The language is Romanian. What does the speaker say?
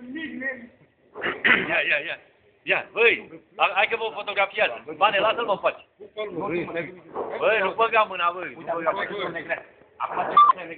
Ia. Ia, băi, hai că vă fotografiază. Bane, lasă-l mă faci. Băi, nu băga mâna, băi.